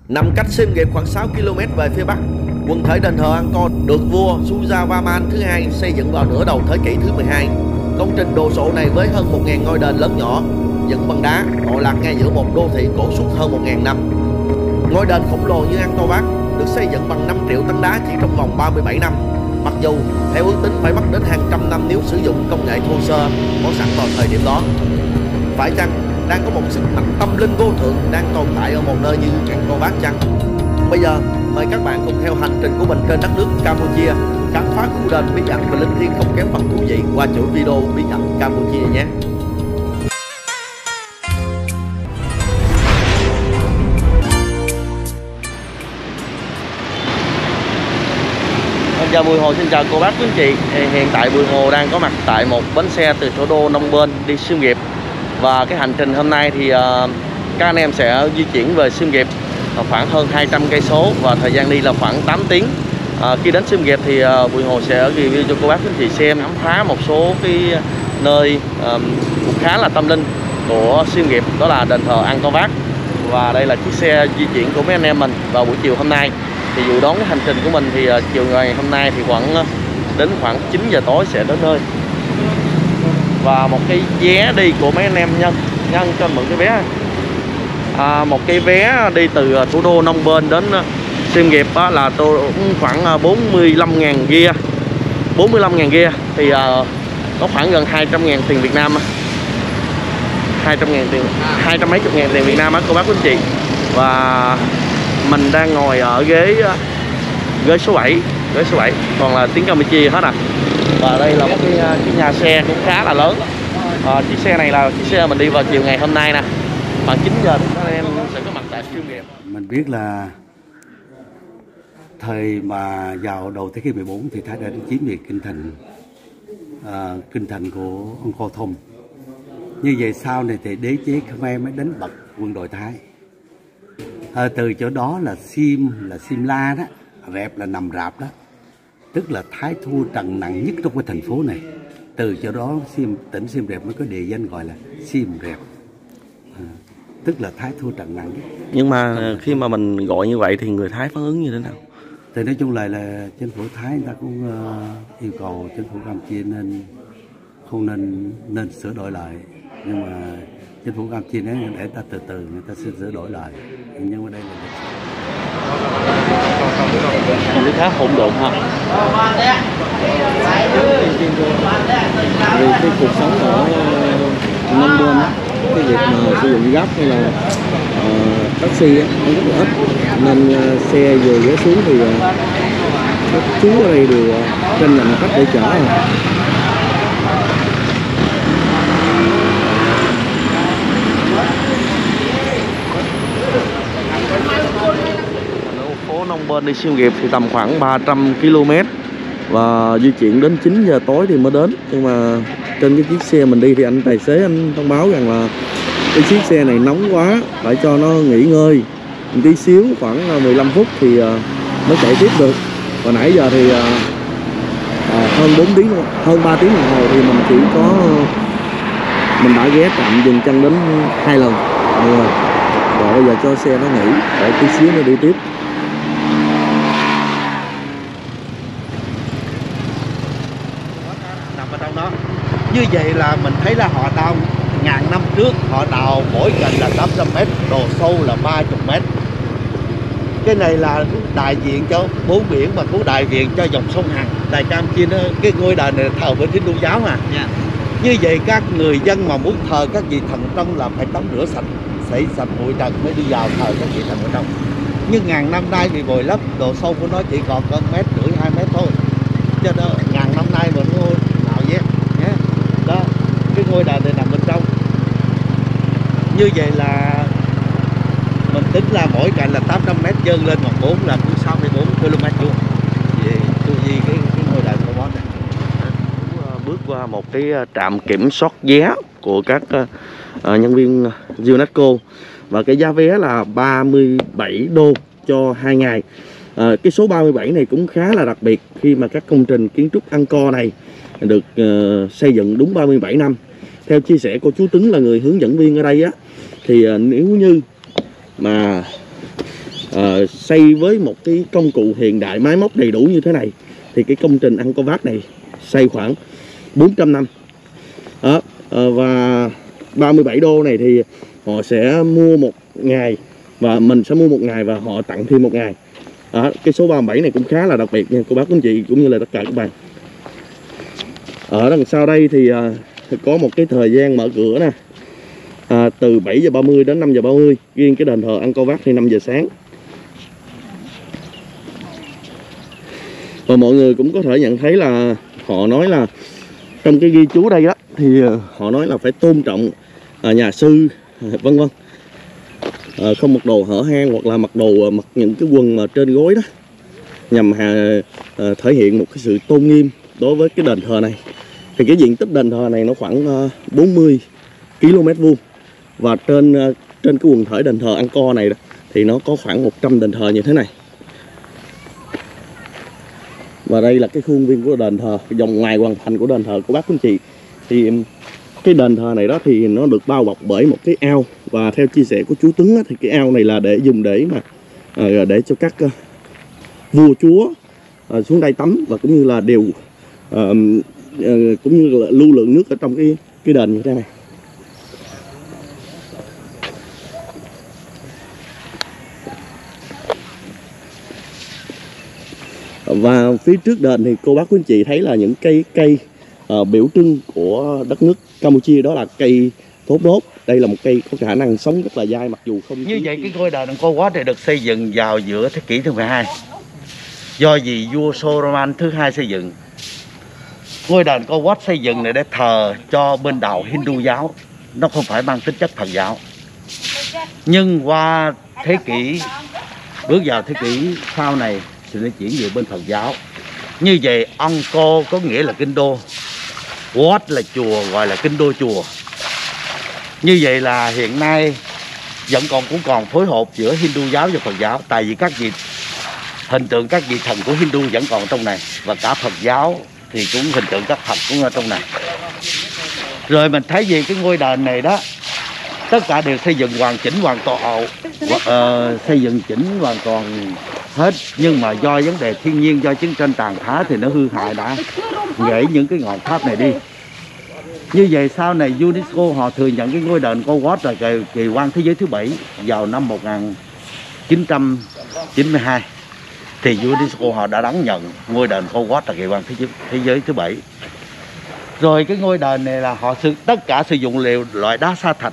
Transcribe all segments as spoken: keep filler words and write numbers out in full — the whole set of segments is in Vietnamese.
Nằm cách Siem Reap khoảng sáu ki lô mét về phía bắc, quần thể đền thờ Angkor được vua Suryavarman thứ hai xây dựng vào nửa đầu thế kỷ thứ mười hai. Công trình đồ sộ này với hơn một nghìn ngôi đền lớn nhỏ, dựng bằng đá, tọa lạc ngay giữa một đô thị cổ suốt hơn một nghìn năm. Ngôi đền khổng lồ như Angkor Wat được xây dựng bằng năm triệu tấn đá chỉ trong vòng ba mươi bảy năm. Mặc dù theo ước tính phải mất đến hàng trăm năm nếu sử dụng công nghệ thô sơ có sẵn vào thời điểm đó. Phải chăng đang có một sức mạnh tâm linh vô thượng đang tồn tại ở một nơi như Angkor Wat chăng? Bây giờ mời các bạn cùng theo hành trình của mình trên đất nước Campuchia, khám phá khu đền bí ẩn và linh thiêng không kém phần thú vị qua chuỗi video bí ẩn Campuchia nhé. Chào Bùi Hồ, xin chào cô bác quý anh chị. Hiện tại Bùi Hồ đang có mặt tại một bến xe từ thủ đô Phnom Penh đi Siem Reap. Và cái hành trình hôm nay thì uh, các anh em sẽ di chuyển về Siem Reap khoảng hơn hai trăm cây số và thời gian đi là khoảng tám tiếng. Uh, khi đến Siem Reap thì uh, Bùi Hồ sẽ review cho cô bác quý anh chị xem, khám phá một số cái nơi uh, cũng khá là tâm linh của Siem Reap, đó là đền thờ Angkor Wat. Và đây là chiếc xe di chuyển của mấy anh em mình vào buổi chiều hôm nay. Thì dự đoán cái hành trình của mình thì uh, chiều ngày hôm nay thì khoảng uh, đến khoảng chín giờ tối sẽ đến nơi. Và một cái vé đi của mấy anh em nhân nhân cho mượn cái vé, à, một cái vé đi từ thủ đô Phnom Penh đến uh, Siem Reap đó là tôi khoảng uh, bốn mươi lăm ngàn ria, bốn mươi lăm ngàn ria thì uh, có khoảng gần hai trăm ngàn tiền Việt Nam, hai trăm ngàn tiền, hai trăm mấy chục ngàn tiền Việt Nam á cô bác quý anh chị. Và mình đang ngồi ở ghế ghế số bảy, ghế số bảy, còn là tiếng Campuchia hết à. Và đây là một cái, cái nhà xe cũng khá là lớn. À, chiếc xe này là chiếc xe mình đi vào chiều ngày hôm nay nè. Khoảng chín giờ thì các em sẽ có mặt tại Siem Reap. Mình biết là thời mà vào đầu thế kỷ mười bốn thì Thái đã chiếm về kinh thành, à, kinh thành của Angkor Thom. Như vậy sau này thì đế chế Khmer mới đánh bật quân đội Thái. À, từ chỗ đó là Sim là Simla đó, Reap là nằm rạp đó, tức là Thái thua trận nặng nhất trong cái thành phố này. Từ chỗ đó Sim, tỉnh Siem Reap mới có địa danh gọi là Siem Reap, à, tức là Thái thua trận nặng nhất. Nhưng mà khi mà mình gọi như vậy thì người Thái phản ứng như thế nào? Thì nói chung là là chính phủ Thái người ta cũng uh, yêu cầu chính phủ Campuchia nên không nên nên sửa đổi lại, nhưng mà chính phủ Campuchia nói để ta từ từ người ta sẽ sửa đổi lại. Nhưng mà đây là không biết khá hỗn độn ha. Vì cái cuộc sống ở Phnom Penh, cái việc mà sử dụng Grab hay là uh, taxi á, nó rất là ít, nên uh, xe vừa ghé xuống thì uh, các chú ở đây đều uh, tranh giành khách để chở. Phố Phnom Penh đi Siem Reap thì tầm khoảng ba trăm ki lô mét và di chuyển đến chín giờ tối thì mới đến. Nhưng mà trên cái chiếc xe mình đi thì anh tài xế anh thông báo rằng là cái chiếc xe này nóng quá, phải cho nó nghỉ ngơi một tí xíu, khoảng mười lăm phút thì mới chạy tiếp được. Và nãy giờ thì à, hơn bốn tiếng, hơn ba tiếng đồng hồ thì mình chỉ có mình đã ghé tạm dừng chân đến hai lần rồi. Và bây giờ cho xe nó nghỉ để tí xíu nó đi tiếp. Nằm ở trong đó. Như vậy là mình thấy là họ đào ngàn năm trước, họ đào mỗi gần là tám trăm mét, độ sâu là ba mươi mét. Cái này là đại diện cho bốn biển và cũng đại diện cho dòng sông Hằng. Đại Campuchia cái ngôi đền này thờ với Thiên Chúa giáo mà. Yeah. Như vậy các người dân mà muốn thờ các vị thần trong là phải tắm rửa sạch, sấy sạch bụi trần mới đi vào thờ các vị thần ở trong. Nhưng ngàn năm nay bị bồi lấp, độ sâu của nó chỉ còn có mét rưỡi hai mét thôi. Cho nên ngàn năm nay mình ngôi nào nhé, nhé. Đó, cái ngôi đền này nằm bên trong. Như vậy là mình tính là mỗi cạnh là tám trăm mét dâng lên bằng bốn là cũng sáu mươi bốn ki lô mét luôn. Vì tôi gì cái cái ngôi đền của bón này. Bước qua một cái trạm kiểm soát vé của các uh, nhân viên UNESCO và cái giá vé là ba mươi bảy đô cho hai ngày. À, cái số ba mươi bảy này cũng khá là đặc biệt khi mà các công trình kiến trúc Angkor này được uh, xây dựng đúng ba mươi bảy năm. Theo chia sẻ của chú Tuấn là người hướng dẫn viên ở đây á, thì uh, nếu như mà à, xây với một cái công cụ hiện đại, máy móc đầy đủ như thế này, thì cái công trình Angkor Wat này xây khoảng bốn trăm năm. Đó, à, và ba mươi bảy đô này thì họ sẽ mua một ngày, và mình sẽ mua một ngày và họ tặng thêm một ngày. Đó, cái số ba mươi bảy này cũng khá là đặc biệt nha cô bác anh chị cũng như là tất cả các bạn. Ở đằng sau đây thì à, có một cái thời gian mở cửa nè, à, từ bảy giờ ba mươi đến năm giờ ba mươi. Riêng cái đền thờ Angkor Wat thì năm giờ sáng. Và mọi người cũng có thể nhận thấy là họ nói là trong cái ghi chú đây đó thì họ nói là phải tôn trọng à, nhà sư vân vân, à, không mặc đồ hở hang hoặc là mặc đồ mặc những cái quần mà trên gối đó, nhằm hà, à, thể hiện một cái sự tôn nghiêm đối với cái đền thờ này. Thì cái diện tích đền thờ này nó khoảng uh, bốn mươi ki lô mét vuông, và trên uh, trên cái quần thể đền thờ Angkor này đó, thì nó có khoảng một trăm đền thờ như thế này. Và đây là cái khuôn viên của đền thờ, vòng ngoài hoàn thành của đền thờ của bác quý anh chị. Thì cái đền thờ này đó thì nó được bao bọc bởi một cái ao, và theo chia sẻ của chú Tuấn á, thì cái ao này là để dùng để mà uh, để cho các uh, vua chúa uh, xuống đây tắm, và cũng như là đều uh, uh, cũng như là lưu lượng nước ở trong cái cái đền như thế này. Và phía trước đền thì cô bác quý anh chị thấy là những cây cây uh, biểu trưng của đất nước Campuchia, đó là cây thốt nốt. Đây là một cây có khả năng sống rất là dai, mặc dù không như vậy. Cái ngôi đền Angkor Wat này được xây dựng vào giữa thế kỷ thứ mười hai, do gì vua Soraman thứ hai xây dựng. Ngôi đền Angkor Wat xây dựng này để thờ cho bên đạo Hindu giáo, nó không phải mang tính chất Phật giáo. Nhưng qua thế kỷ, bước vào thế kỷ sau này thì nó chuyển về bên Phật giáo. Như vậy Angkor có nghĩa là kinh đô, Wat là chùa, gọi là kinh đô chùa. Như vậy là hiện nay vẫn còn cũng còn phối hợp giữa Hindu giáo và Phật giáo, tại vì các vị hình tượng các vị thần của Hindu vẫn còn trong này, và cả Phật giáo thì cũng hình tượng các Phật cũng ở trong này. Rồi mình thấy về cái ngôi đền này đó, tất cả đều xây dựng hoàn chỉnh hoàn toàn, uh, xây dựng chỉnh hoàn toàn hết, nhưng mà do vấn đề thiên nhiên, do chiến tranh tàn phá thì nó hư hại, đã gãy những cái ngọn tháp này đi. Như vậy sau này UNESCO họ thừa nhận cái ngôi đền Angkor Wat là kỳ, kỳ quan thế giới thứ bảy vào năm một nghìn chín trăm chín mươi hai. Thì UNESCO họ đã đón nhận ngôi đền Angkor Wat là kỳ quan thế giới, thế giới thứ bảy. Rồi cái ngôi đền này là họ sử, tất cả sử dụng liều loại đá sa thạch.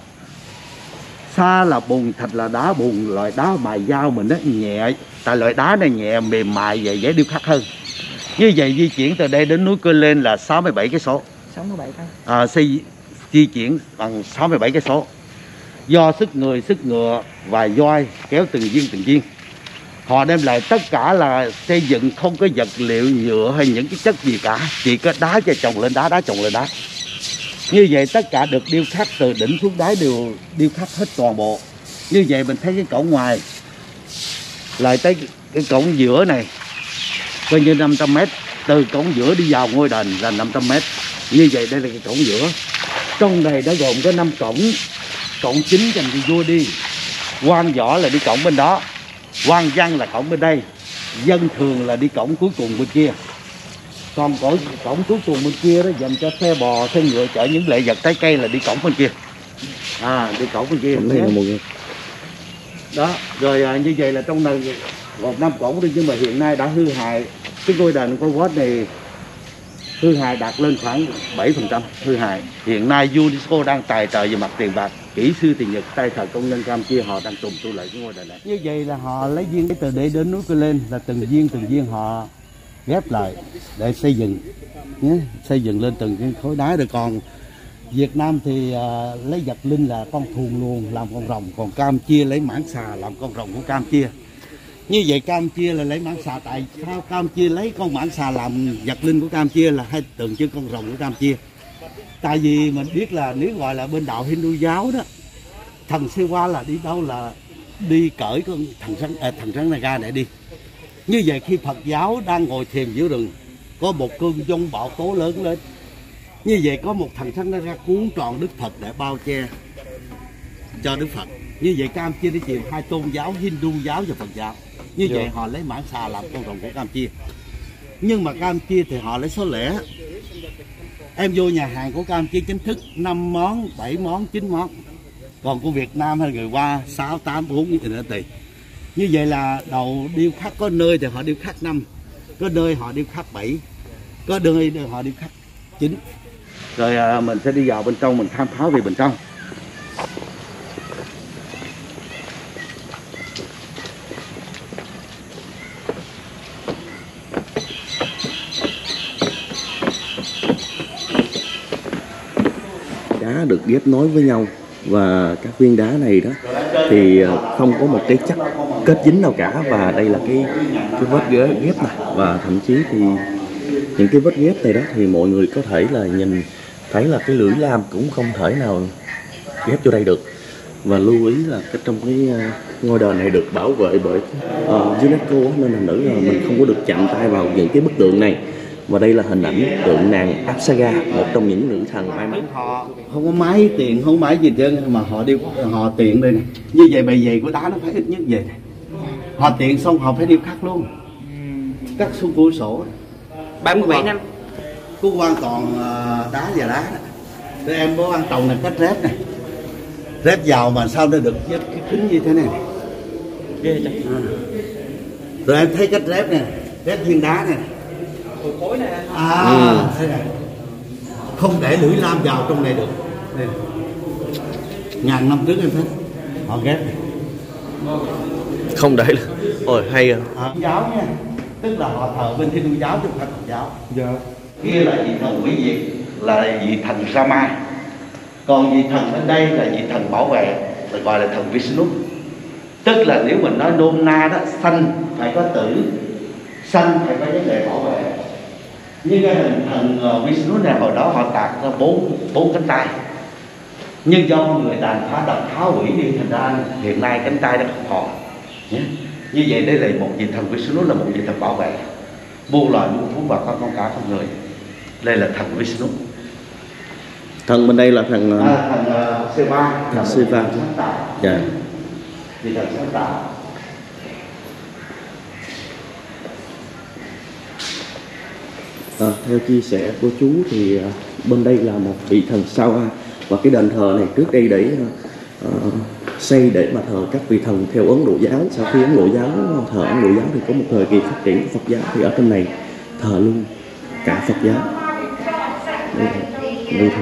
Sa là bùn, thạch là đá bùn, loại đá mài dao mình nó nhẹ, tại loại đá này nhẹ mềm mại và dễ điêu khắc hơn. Như vậy di chuyển từ đây đến núi Cơ Lên là sáu mươi bảy cây số. sáu mươi bảy cây. À, xây di chuyển bằng sáu mươi bảy cây số. Do sức người, sức ngựa và voi kéo từng viên từng viên. Họ đem lại tất cả là xây dựng không có vật liệu nhựa hay những cái chất gì cả, chỉ có đá cho chồng lên đá, đá chồng lên đá. Như vậy tất cả được điêu khắc từ đỉnh xuống đáy đều điêu khắc hết toàn bộ. Như vậy mình thấy cái cổng ngoài lại tới cái cổng giữa này coi như năm trăm mét, từ cổng giữa đi vào ngôi đền là năm trăm mét. Như vậy đây là cái cổng giữa. Trong này đã gồm có năm cổng. Cổng chính dành cho vua đi, quan võ là đi cổng bên đó, quan văn là cổng bên đây, dân thường là đi cổng cuối cùng bên kia. Còn cổng, cổng cuối cùng bên kia đó dành cho xe bò, xe ngựa chở những lễ vật trái cây là đi cổng bên kia. À, đi cổng bên kia. Đó, rồi à, như vậy là trong này một năm cổng đi, nhưng mà hiện nay đã hư hại. Cái ngôi đền Angkor Wat này hư hại đạt lên khoảng bảy phần trăm hư hại. Hiện nay UNESCO đang tài trợ về mặt tiền bạc, kỹ sư tiền Nhật, tay thợ công nhân Campuchia họ đang trùng tu lại cái ngôi đền này. Như vậy là họ lấy viên từ để đến núi Cơ Lên, là từng viên từng viên họ ghép lại để xây dựng nhé, xây dựng lên từng cái khối đá. Rồi còn Việt Nam thì uh, lấy vật linh là con thùn luồng làm con rồng, còn Campuchia lấy mãng xà làm con rồng của Campuchia. Như vậy Campuchia là lấy mãng xà, tại sao Campuchia lấy con mãng xà làm vật linh của Campuchia là hay tượng trưng con rồng của Campuchia? Tại vì mình biết là nếu gọi là bên đạo Hindu giáo đó, thần Siva là đi đâu là đi cởi con thần sáng à, thần sáng Naga để đi. Như vậy khi Phật giáo đang ngồi thiền giữa rừng, có một cơn giông bão tố lớn lên, như vậy có một thần sáng Naga cuốn tròn Đức Phật để bao che cho Đức Phật. Như vậy Campuchia đi chịu hai tôn giáo, Hindu giáo và Phật giáo. Như vậy họ lấy Mãn Xà làm con rồng của Campuchia. Nhưng mà Campuchia thì họ lấy số lẻ. Em vô nhà hàng của Campuchia chính thức năm món, bảy món, chín món. Còn của Việt Nam hay người qua sáu, tám, bốn như thế nữa tùy. Như vậy là đầu điêu khắc có nơi thì họ điêu khắc năm, có nơi họ điêu khắc bảy, có nơi họ điêu khắc chín. Rồi à, mình sẽ đi vào bên trong, mình khám phá về bên trong. Đá được ghép nối với nhau và các viên đá này đó thì không có một cái chất kết dính nào cả, và đây là cái cái vết ghép này, và thậm chí thì những cái vết ghép này đó thì mọi người có thể là nhìn thấy là cái lưỡi lam cũng không thể nào ghép vô đây được. Và lưu ý là cái trong cái ngôi đền này được bảo vệ bởi uh, UNESCO, nên là nữ là mình không có được chạm tay vào những cái bức tượng này. Và đây là hình ảnh tượng nàng Apsara, một trong những nữ thần may mắn. Họ không có máy tiền, không có máy gì chứ, mà họ điêu họ tiện đây này. Như vậy bề dày của đá nó phải ít nhất vậy. Họ tiện xong họ phải điêu khắc luôn. Cắt xuống cửa sổ. ba mươi bảy năm. Cứ hoàn toàn đá và đá. Để em có ăn tòng này cách rép này. Rép vào mà sao nó được với cái kính như thế này. Ghê chứ. À. Rồi em thấy cách rép này, rép viên đá này. Khối này. À, ừ. Thế này. Không để lưỡi lam vào trong này được. Đây. Ngàn năm trước em thấy họ ghép này. Không để là ôi hay à. À, giáo nha, tức là họ thờ bên Hindu giáo chứ không phải Phật giáo. Dạ. Kia là vị thần quý vị, là vị thần Rama. Còn vị thần ở đây là vị thần bảo vệ, được gọi là thần Vishnu. Tức là nếu mình nói nôm na đó, sanh phải có tử, sanh phải có vấn đề bảo vệ. Như cái hình thần Vishnu này hồi đó họ tạc ra bốn bốn cánh tay, nhưng do người tàn phá đập phá hủy đi, thành ra hiện nay cánh tay đã không còn. Nhé. Như vậy đây là một vị thần Vishnu, là một vị thần bảo vệ muôn loài muôn thú và con cả con người. Đây là thần Vishnu. Thần bên đây là thần à, thần uh, Shiva, thần Shiva. Dạ. Vị thần sáng tạo. À, theo chia sẻ của chú thì uh, bên đây là một vị thần Sawa, và cái đền thờ này trước đây để uh, xây để mà thờ các vị thần theo Ấn Độ giáo. Sau khi Ấn Độ giáo thờ Ấn Độ giáo thì có một thời kỳ phát triển của Phật giáo, thì ở trên này thờ luôn cả Phật giáo. Đây là vị thần.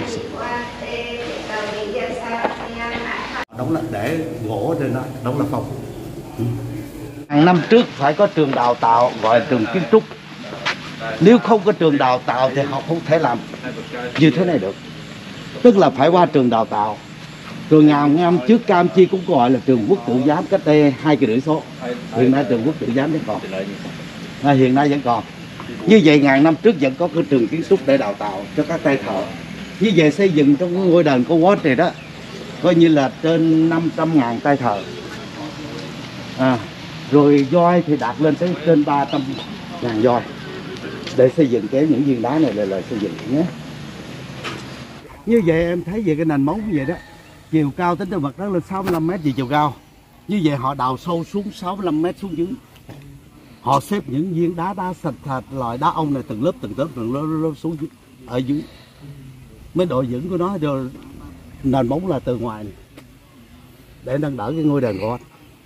Đóng là để gỗ trên đó, đóng là phòng. Hàng năm trước phải có trường đào tạo gọi là trường kiến trúc. Nếu không có trường đào tạo thì họ không thể làm như thế này được. Tức là phải qua trường đào tạo. Trường ngàn năm trước Campuchia cũng gọi là trường quốc tự giám cách đây hai kỳ rưỡi số. Hiện nay trường quốc tự giám vẫn còn. À, hiện nay vẫn còn. Như vậy ngàn năm trước vẫn có cái trường kiến trúc để đào tạo cho các tay thợ. Như vậy xây dựng trong cái ngôi đền của Wat này đó, coi như là trên năm trăm ngàn tay thợ. À, rồi voi thì đạt lên tới trên ba trăm ngàn voi để xây dựng cái những viên đá này là lời xây dựng nhé. Như vậy em thấy về cái nền móng như vậy đó, chiều cao tính từ mặt đất lên sáu mươi lăm mét về chiều cao. Như vậy họ đào sâu xuống sáu mươi lăm mét xuống dưới. Họ xếp những viên đá đá sạch thạch loại đá ông này từng lớp từng lớp từng lớp, lớp xuống dưới, ở dưới. Mới độ vững của nó rồi nền móng là từ ngoài này, để nâng đỡ cái ngôi đền của anh.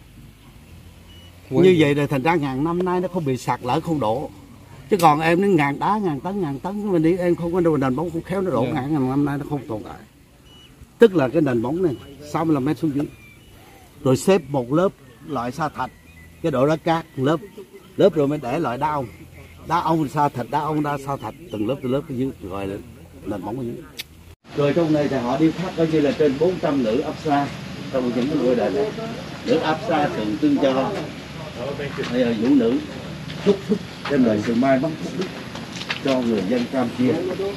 Như vậy thì thành ra ngàn năm nay nó không bị sạt lở không đổ. Chứ còn em nó ngàn đá ngàn tấn ngàn tấn mình đi em không có nền móng cũng khéo nó đổ, ngàn ngàn năm nay nó không tồn tại. Tức là cái nền móng này sáu mươi lăm mét xuống dưới, rồi xếp một lớp loại sa thạch, cái độ đất cát lớp lớp rồi mới để loại đá ông, đá ông sa thạch, đá ông đá sa thạch từng lớp từng lớp ở dưới, gọi là nền móng ở dưới. Rồi trong này thì họ điêu khắc coi như là trên bốn trăm nữ Apsara trong những cái ngôi đền này. Nữ Apsara tượng trưng cho đây là vũ nữ chúc phúc, đem lại sự may mắn phúc đức cho người dân Campuchia.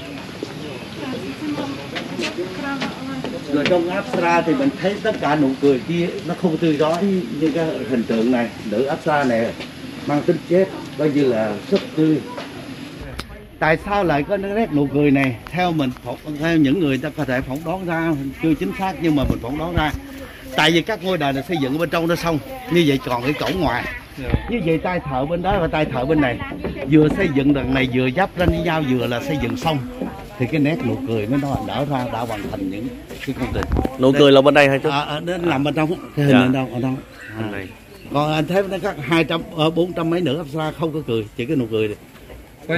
Rồi trong Apsara thì mình thấy tất cả nụ cười kia nó không tươi rói như cái hình tượng này. Nữ Apsara này mang tính chết, coi như là rất tươi. Tại sao lại có nét nụ cười này? Theo mình, theo những người ta có thể phỏng đoán ra, chưa chính xác nhưng mà mình phỏng đoán ra. tại vì các ngôi đền là xây dựng bên trong nó xong, như vậy còn cái cổng ngoài. Như vậy tay thợ bên đó và tay thợ bên này vừa xây dựng đằng này vừa giáp ranh với nhau, vừa là xây dựng xong thì cái nét nụ cười nó nó đỡ ra đã hoàn thành những cái công trình. Nụ cười là bên đây hay chú? À, à, nó nằm bên trong cái hình Dạ. bên đâu ở đâu. À. này. Còn anh thấy nó có hai trăm bốn trăm mấy nữ Apsara không có cười, chỉ cái nụ cười này.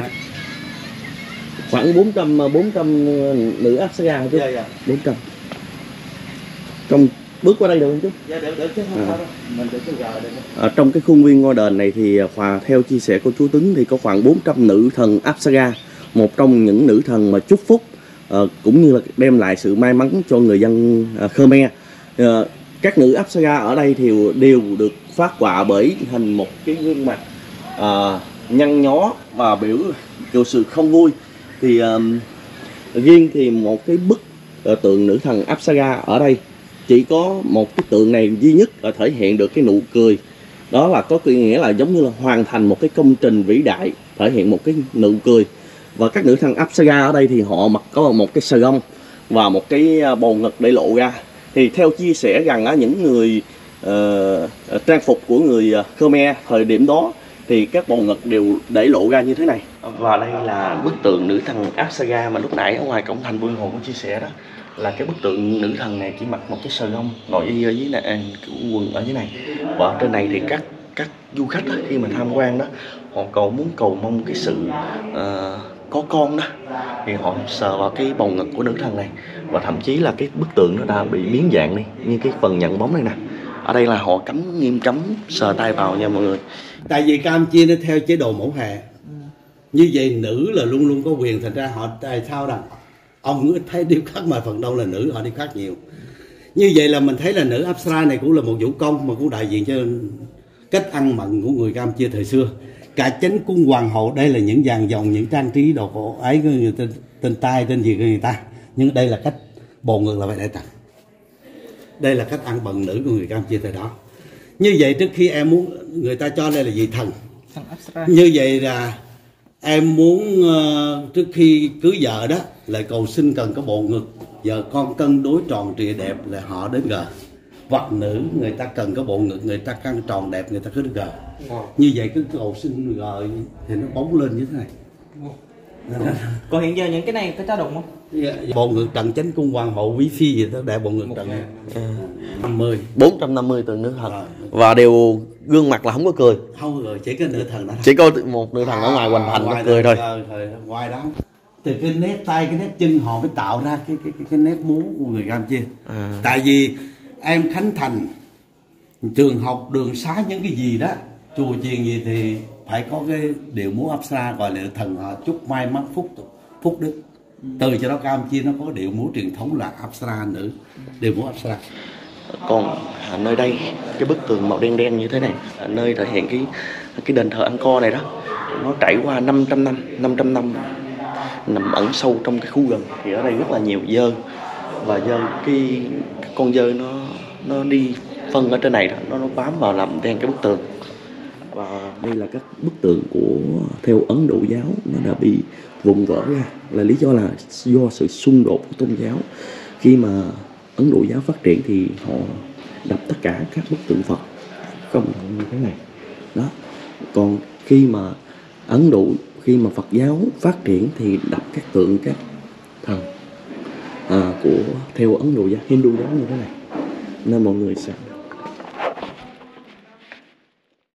Khoảng bốn trăm bốn trăm nữ Apsara chứ. Dạ, dạ. bốn trăm. Trong bước qua đây được không chú? Dạ, được, được chứ không À. sao đâu. Mình được cái gờ được. Ở trong cái khuôn viên ngôi đền này thì Hòa theo chia sẻ của chú Tuấn thì có khoảng bốn trăm nữ thần Apsara, một trong những nữ thần mà chúc phúc uh, cũng như là đem lại sự may mắn cho người dân uh, Khmer. Uh, các nữ Apsara ở đây thì đều được phát họa bởi hình một cái gương mặt uh, nhăn nhó và biểu kiểu sự không vui. Thì uh, riêng thì một cái bức uh, tượng nữ thần Apsara ở đây chỉ có một cái tượng này duy nhất là thể hiện được cái nụ cười, đó là có nghĩa là giống như là hoàn thành một cái công trình vĩ đại, thể hiện một cái nụ cười. Và các nữ thần Apsara ở đây thì họ mặc có một cái sarong và một cái bầu ngực để lộ ra. Thì theo chia sẻ rằng á, những người uh, trang phục của người Khmer thời điểm đó thì các bầu ngực đều để lộ ra như thế này. Và đây là bức tượng nữ thần Apsara mà lúc nãy ở ngoài cổng thành Buôn Hồ cũng chia sẻ đó, là cái bức tượng nữ thần này chỉ mặc một cái sờ lông nội y ở dưới này, à, quần ở dưới này. Và ở trên này thì các các du khách đó, khi mà tham quan đó, họ cầu muốn cầu mong cái sự uh, có con đó, thì họ sờ vào cái bầu ngực của nữ thần này. Và thậm chí là cái bức tượng nó đã bị biến dạng đi, như cái phần nhận bóng này nè. Ở đây là họ cấm, nghiêm cấm sờ tay vào nha mọi người. Tại vì Campuchia nó theo chế độ mẫu hệ, như vậy nữ là luôn luôn có quyền, thành ra họ tại sao rằng ông thấy điêu khắc mà phần đông là nữ, họ điêu khắc nhiều. Như vậy là mình thấy là nữ Apsara này cũng là một vũ công mà cũng đại diện cho cách ăn mặn của người Campuchia thời xưa. Cả chánh cung hoàng hậu đây là những vàng dòng, những trang trí đồ cổ ấy, người tên, tên tai tên gì của người ta, nhưng đây là cách bồ ngực là phải để tặng. Đây là cách ăn bận nữ của người Campuchia thời đó. Như vậy trước khi em muốn, người ta cho đây là vị thần. Như vậy là em muốn uh, trước khi cưới vợ đó lại cầu xin cần có bộ ngực, vợ con cân đối tròn trịa đẹp là họ đến gờ. Hoặc nữ người ta cần có bộ ngực, người ta cân tròn đẹp, người ta cứ đến gờ. Như vậy cứ cầu xin gờ thì nó bóng lên như thế này. Còn hiện giờ những cái này có trao đụng không? Bộ ngực trần chánh cung hoàng hậu quý phi gì đó để bộ ngực trần năm mươi bốn trăm năm mươi tượng nữ thần. Và đều gương mặt là không có cười. Không rồi, chỉ có nữ thần đó. Chỉ có một nữ thần ở ngoài hoành thành nó cười thôi. Ngoài đó từ cái nét tay, cái nét chân họ mới tạo ra cái cái cái, cái nét múa của người Campuchia. À. Tại vì em khánh thành trường học, đường xá, những cái gì đó, chùa chiền gì thì phải có cái điệu múa Apsara gọi là thần họ chúc may mắn phúc phúc đức. Từ cho đó Campuchia nó có điệu múa truyền thống là Apsara nữ, điệu múa Apsara. Còn à, nơi đây cái bức tường màu đen đen như thế này, à, nơi thể hiện cái cái đền thờ Angkor này đó, nó trải qua năm trăm năm, năm trăm năm nằm ẩn sâu trong cái khu rừng. Thì ở đây rất là nhiều dơ, và dơ cái, cái con dơ nó nó đi phân ở trên này đó, nó nó bám vào làm đen cái bức tường. Và đây là các bức tượng của theo Ấn Độ giáo nó đã bị vụn vỡ ra, là lý do là do sự xung đột của tôn giáo. Khi mà Ấn Độ giáo phát triển thì họ đập tất cả các bức tượng Phật không như thế này đó. Còn khi mà Ấn Độ khi mà Phật giáo phát triển thì đập các tượng các thần à, của theo Ấn Độ giáo, Hindu giáo như thế này, nên mọi người sẽ